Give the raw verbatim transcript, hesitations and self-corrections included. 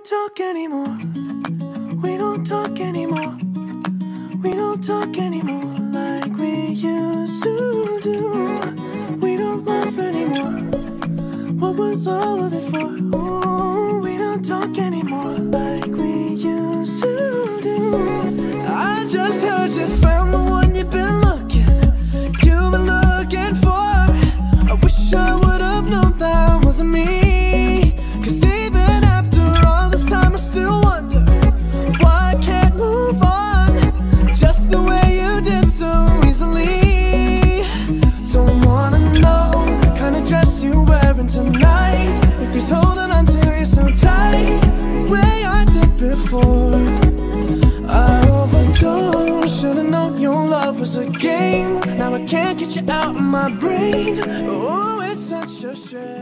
don't talk anymore. We don't talk anymore. We don't talk anymore like we used to do. We don't laugh anymore. What was all of it for? Ooh, we don't talk anymore like we used to do. I just heard you found the one you've been looking, you've been looking for. I wish I would have known that wasn't me. Cause even after all this time I still wonder why I can't move on just the way you did so easily. Don't wanna know the kind of dress you're wearing tonight, if he's holding on to you so tight the way I did before. I overdosed, should've known your love was a game. Now I can't get you out of my brain. Oh, it's such a shame.